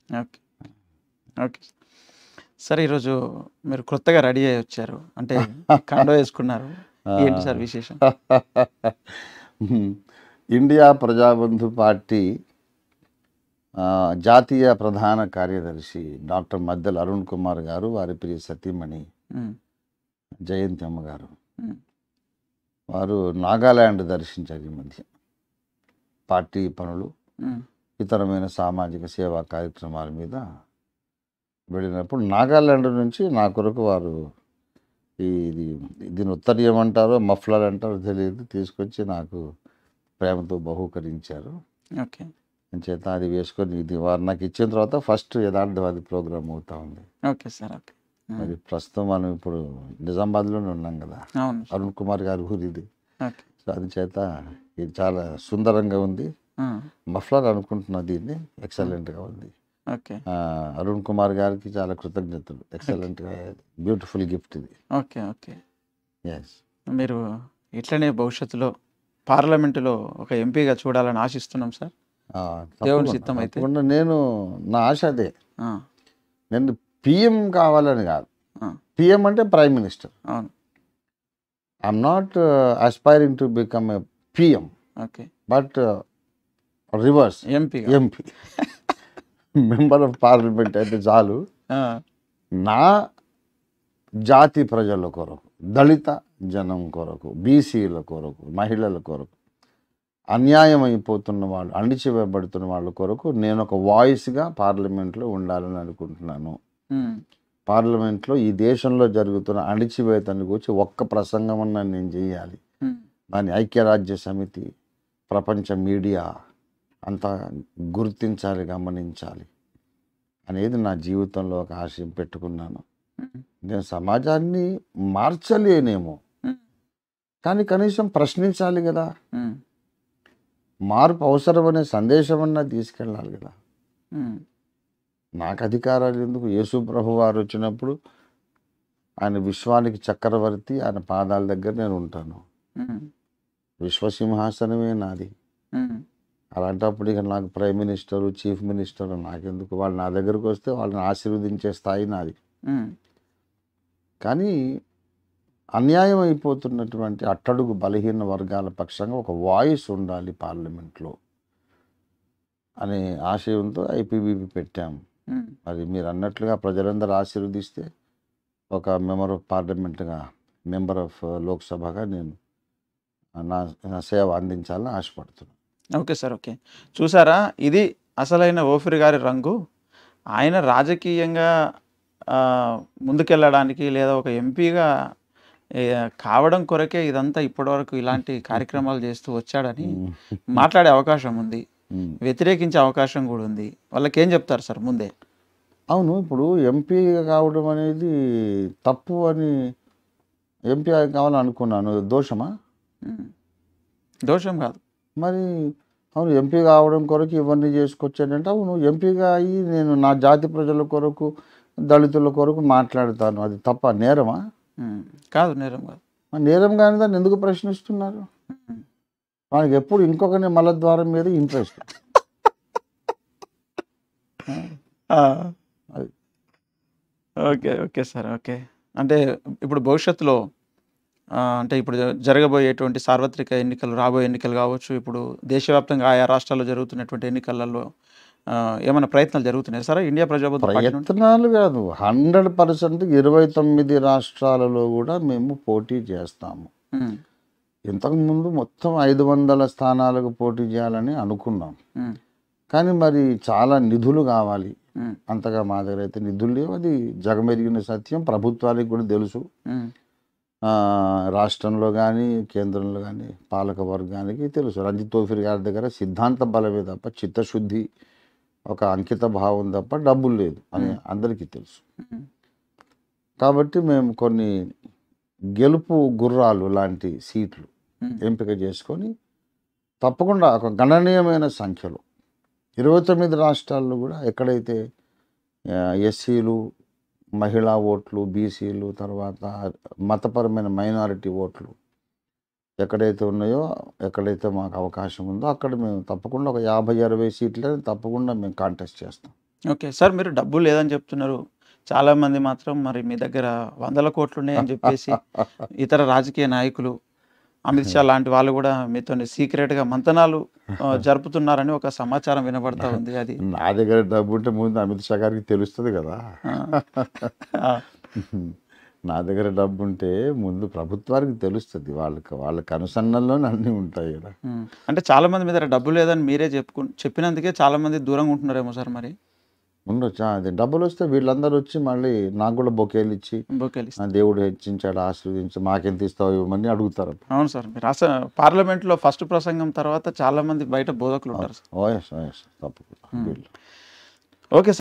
Okay. Okay. Sir ఈరోజు మీరు కొత్తగా రెడీ అయ్యి వచ్చారు. అంటే కండువా వేసుకున్నారు. ఏంటి సార్ విశేషం? ఇండియా ప్రజాబంధు పార్టీ జాతీయ ప్రధాన కార్యదర్శి డాక్టర్ మద్దెల అరుణ్ కుమార్ గారు, వారి ప్రియ సతీమణి జయంతి అమ్మ గారు, వారు నాగాల్యాండ్ దర్శించారు ఈ మధ్య. పార్టీ పనులు, ఇతరమైన సామాజిక సేవా కార్యక్రమాల మీద వెళ్ళినప్పుడు నాగాల్యాండ్ నుంచి నా కొరకు వారు దీని ఉత్తరీయం అంటారో మఫ్లర్ అంటారో తెలియదు, తీసుకొచ్చి నాకు ప్రేమతో బహూకరించారు. ఓకే. చేత అది వేసుకొని ఇది వారు నాకు ఇచ్చిన తర్వాత ఫస్ట్ యథార్థవాది ప్రోగ్రామ్ అవుతా ఉంది. Okay sir. ఓకే. మరి ప్రస్తుతం మనం ఇప్పుడు నిజామాబాద్లోనే ఉన్నాం కదా, అవును. అరుణ్ కుమార్ గారి ఊరిది. ఓకే. సో అది చేత ఇది చాలా సుందరంగా ఉంది. మఫ్లర్ అనుకుంటున్నా, దీన్ని ఎక్సలెంట్గా ఉంది. ఓకే. అరుణ్ కుమార్ గారికి చాలా కృతజ్ఞతలు. ఎక్సలెంట్గా బ్యూటిఫుల్ గిఫ్ట్ ఇది. ఓకే. ఓకే. ఎస్. మీరు ఇట్లనే భవిష్యత్తులో పార్లమెంటులో ఒక ఎంపీగా చూడాలని ఆశిస్తున్నాం సార్. దేవుని చిత్తం అయితే. నేను నా ఆశ అదే. నేను పిఎం కావాలని కాదు. పిఎం అంటే ప్రైమ్ మినిస్టర్. అవును. I am not aspiring to become a PM. Okay. But రివర్స్ ఎంపీ. మెంబర్ ఆఫ్ పార్లమెంట్ అయితే చాలు. నా జాతి ప్రజల కొరకు, దళిత జనం కొరకు, బీసీల కొరకు, మహిళల కొరకు, అన్యాయం అయిపోతున్న వాళ్ళు, అణిచివేయబడుతున్న వాళ్ళ కొరకు నేను ఒక వాయిస్గా పార్లమెంట్లో ఉండాలని అనుకుంటున్నాను. పార్లమెంట్లో ఈ దేశంలో జరుగుతున్న అణిచివేతను గురించి ఒక్క ప్రసంగం అన్నా నేను చేయాలి. దాని ఐక్యరాజ్య సమితి, ప్రపంచ మీడియా అంతా గుర్తించాలి, గమనించాలి అనేది నా జీవితంలో ఒక ఆశయం పెట్టుకున్నాను. నేను సమాజాన్ని మార్చలేనేమో, కానీ కనీసం ప్రశ్నించాలి కదా. మార్పు అవసరమనే సందేశం అన్నా తీసుకెళ్ళాలి కదా. నాకు అధికారాలు ఎందుకు? యేసు ప్రభు వారు వచ్చినప్పుడు ఆయన విశ్వానికి చక్రవర్తి, ఆయన పాదాల దగ్గర నేను ఉంటాను. విశ్వసింహాసనమే నాది. అలాంటప్పుడు ఇక నాకు ప్రైమ్ మినిస్టరు, చీఫ్ మినిస్టర్ నాకెందుకు? వాళ్ళు నా దగ్గరకు వస్తే వాళ్ళని ఆశీర్వదించే స్థాయి నాది. కానీ అన్యాయం అయిపోతున్నటువంటి అట్టడుగు బలహీన వర్గాల పక్షంగా ఒక వాయిస్ ఉండాలి పార్లమెంట్లో అనే ఆశయంతో ఐపీబీపీ పెట్టాము. మరి మీరు అన్నట్లుగా ప్రజలందరూ ఆశీర్వదిస్తే ఒక మెంబర్ ఆఫ్ పార్లమెంట్గా, మెంబర్ ఆఫ్ లోక్సభగా నేను నా సేవ అందించాలని ఆశపడుతున్నాను. Okay sir. ఓకే. చూసారా, ఇది అసలైన ఓఫిర్ గారి రంగు. ఆయన రాజకీయంగా ముందుకెళ్ళడానికి లేదా ఒక ఎంపీగా కావడం కొరకే ఇదంతా ఇప్పటివరకు ఇలాంటి కార్యక్రమాలు చేస్తూ వచ్చాడని మాట్లాడే అవకాశం ఉంది, వ్యతిరేకించే అవకాశం కూడా ఉంది. వాళ్ళకి ఏం చెప్తారు సార్ ముందే? అవును, ఇప్పుడు ఎంపీ కావడం అనేది తప్పు అని ఎంపీ కావాలని అనుకున్నాను. దోషమా? దోషం కాదు. మరి అవును, ఎంపీ కావడం కొరకు ఇవన్నీ చేసుకొచ్చానంటే అవును, ఎంపీగా అయ్యి నేను నా జాతి ప్రజల కొరకు, దళితుల కొరకు మాట్లాడతాను. అది తప్ప? నేరమా? కాదు, నేరం కాదు. నేరం కానీ దాన్ని ఎందుకు ప్రశ్నిస్తున్నారు? మనకి ఎప్పుడు ఇంకొకరి మలద్వారం మీద interest. Okay. Okay sir. Okay. అంటే ఇప్పుడు భవిష్యత్తులో అంటే ఇప్పుడు జరగబోయేటువంటి సార్వత్రిక ఎన్నికలు, రాబోయే ఎన్నికలు కావచ్చు, ఇప్పుడు దేశవ్యాప్తంగా ఆయా రాష్ట్రాల్లో జరుగుతున్నటువంటి ఎన్నికలలో ఏమైనా ప్రయత్నాలు జరుగుతున్నాయి సార్? ఇండియా ప్రజాబంధు ప్రయత్నాలు కాదు, 100% 29 రాష్ట్రాలలో కూడా మేము పోటీ చేస్తాము. ఇంతకుముందు మొత్తం 500 స్థానాలకు పోటీ చేయాలని అనుకున్నాం. కానీ మరి చాలా నిధులు కావాలి. అంతగా మా దగ్గర అయితే నిధులు లేవు. అది జగమెరిగిన సత్యం, ప్రభుత్వానికి కూడా తెలుసు. రాష్ట్రంలో కానీ కేంద్రంలో కానీ పాలక వర్గానికి తెలుసు. రంజిత్ ఓఫిర్ గారి దగ్గర సిద్ధాంత బలమే తప్ప చిత్తశుద్ధి, ఒక అంకిత భావం తప్ప డబ్బులు లేదు అని అందరికీ తెలుసు. కాబట్టి మేము కొన్ని గెలుపు గుర్రాలు లాంటి సీట్లు ఎంపిక చేసుకొని తప్పకుండా ఒక గణనీయమైన సంఖ్యలో 29 రాష్ట్రాల్లో కూడా ఎక్కడైతే ఎస్సీలు, మహిళా ఓట్లు, బీసీలు, తర్వాత మతపరమైన మైనారిటీ ఓట్లు ఎక్కడైతే ఉన్నాయో, ఎక్కడైతే మాకు అవకాశం ఉందో అక్కడ మేము తప్పకుండా ఒక 50-60 సీట్లని తప్పకుండా మేము కాంటెస్ట్ చేస్తాం. ఓకే. సార్ మీరు డబ్బు లేదని చెప్తున్నారు. చాలామంది మాత్రం మరి మీ దగ్గర వందల కోట్లున్నాయని చెప్పేసి ఇతర రాజకీయ నాయకులు, అమిత్ షా లాంటి వాళ్ళు గూడా మీతోని సీక్రెట్‌గా మంతనాలు జరుపుతున్నారని ఒక సమాచారం వినబడతా ఉంది. అది నా దగ్గర డబ్బు ఉంటే ముందు అమిత్ షా గారికి తెలుస్తుంది కదా. ఆ! ఆ! నా దగ్గర డబ్బు ఉంటే ముందు ప్రభుత్వానికి తెలుస్తుంది. వాళ్ళకి అనుసరణలోనే అన్నీ ఉంటాయి కదా. హ్మ్. అంటే చాలామంది మీ దగ్గర డబ్బు లేదని మీరే చెప్పినందుకే చాలామంది దూరంగా ఉంటున్నారేమో సార్ మరి? ఉండొచ్చు. అది డబ్బులు వస్తే వీళ్ళందరూ వచ్చి మళ్ళీ నాకు కూడా బొకేలు ఇచ్చి బొకేలిస్తారు. దేవుడు హెచ్చించాడు, ఆశీర్వదించి మాకెంత ఇస్తావు ఇవ్వమని అడుగుతారు. అవును సార్. మీరు పార్లమెంట్‌లో ఫస్ట్ ప్రసంగం తర్వాత చాలామంది బయట బోధకులుంటారు సార్. ఓఎస్ తప్పకుండా హ్మ్. వీళ్ళు ఓకే.